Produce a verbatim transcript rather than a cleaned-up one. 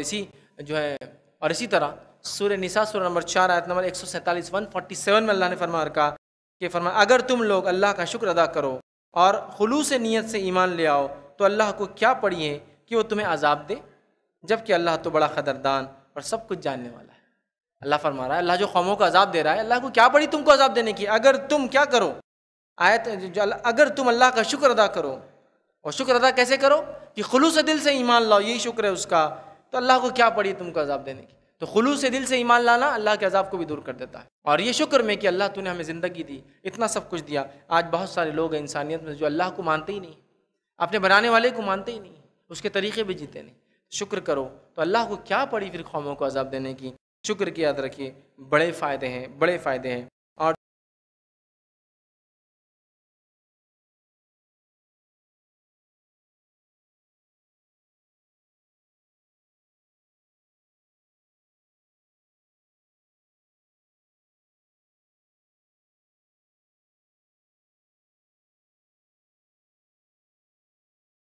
اسی جو ہے اور اسی طرح سورہ نساء سورہ نمبر چار آیت نمبر ایک سو سینتالیس ون فورٹی سیون میں اللہ نے فرمایا کہا کہ فرمایا اگر تم لوگ اللہ کا شکر ادا کرو اور خلوص نیت سے ایمان لے آؤ تو اللہ کو کیا پڑی ہے کہ وہ تمہیں عذاب دے، جب کہ اللہ تو بڑا قدردان اور سب کچھ جاننے والا ہے۔ اللہ فرما رہا ہے اللہ جو قوموں کو عذاب دے رہا ہے، اللہ کو کیا پڑی تم کو عذاب دینے کی، اگر تم کیا کرو، آیت جو اگر تم اللہ کا شکر ادا کرو، اور شکر ادا کیسے کرو کہ خلوص دل سے ایمان لاؤ، یہی شکر ہے اس کا، تو اللہ کو کیا پڑی تم کو عذاب دینے کی۔ تو خلوص دل سے ایمان لانا اللہ کے عذاب کو بھی دور کر دیتا ہے۔ اور یہ شکر میں کہ اللہ تو نے ہمیں زندگی دی، اتنا سب کچھ دیا۔ آج بہت سارے لوگ ہیں انسانیت میں جو اللہ کو مانتے ہی نہیں، اپنے بنانے والے کو مانتے ہی نہیں، اس کے طریقے بھی جیتے نہیں۔ شکر کرو تو اللہ کو کیا پڑی پھر قوموں کو عذاب دینے کی۔ شکر کی یاد رکھیے، بڑے فائدے ہیں، بڑے فائدے ہیں۔